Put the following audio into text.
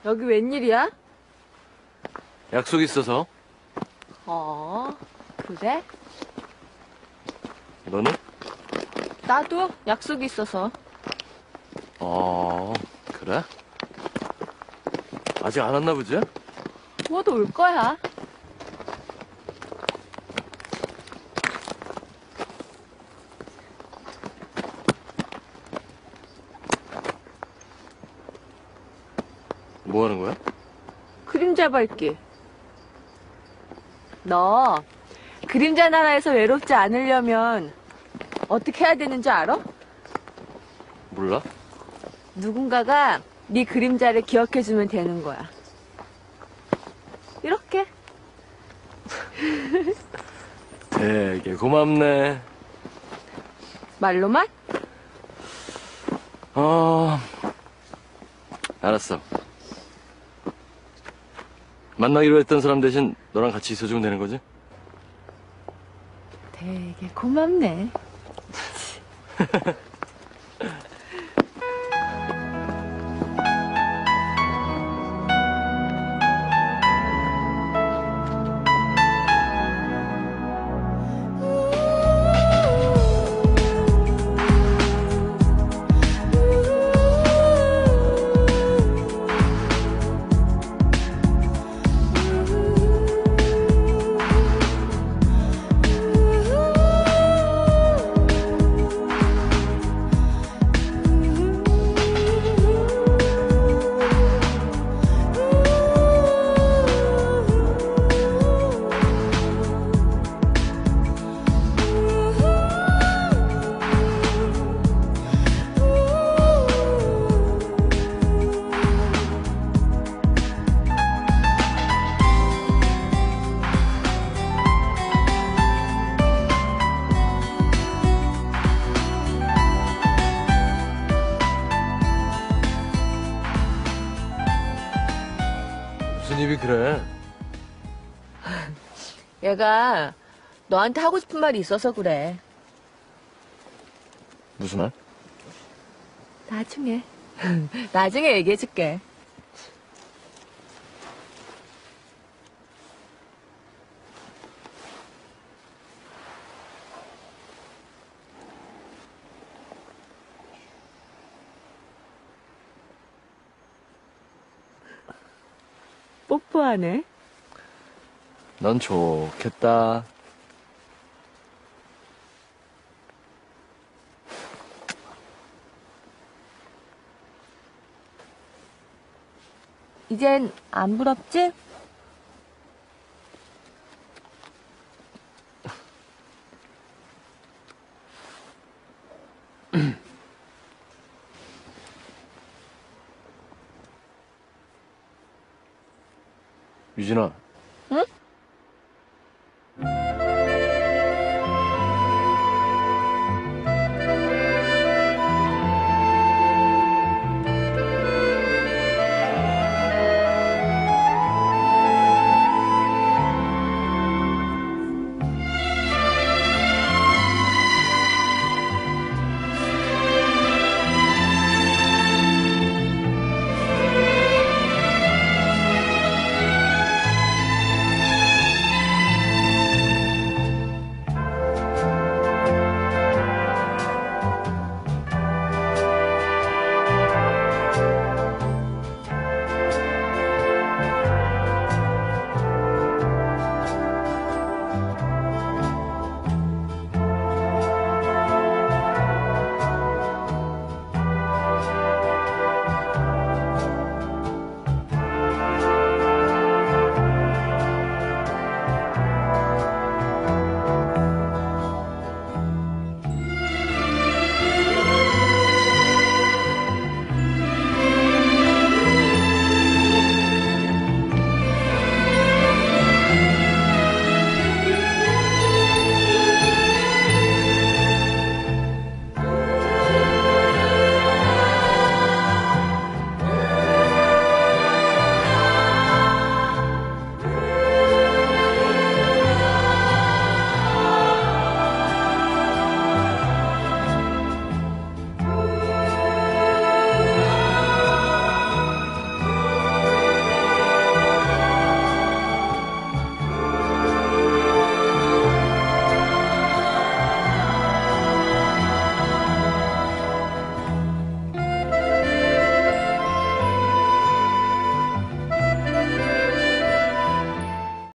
여기 웬일이야? 약속 있어서. 그래? 너는? 나도 약속이 있어서. 그래? 아직 안 왔나 보지? 곧 올 거야. 뭐 하는 거야? 그림자 밟기. 너 그림자 나라에서 외롭지 않으려면 어떻게 해야 되는지 알아? 몰라? 누군가가 네 그림자를 기억해주면 되는 거야. 이렇게. 되게 고맙네. 말로만? 알았어. 만나기로 했던 사람 대신 너랑 같이 있어주면 되는 거지? 되게 고맙네. 무슨 입이 그래? 얘가 너한테 하고 싶은 말이 있어서 그래. 무슨 말? 나중에. 나중에 얘기해줄게. 뽀뽀하네. 넌 좋겠다. 이젠 안 부럽지? 유진아.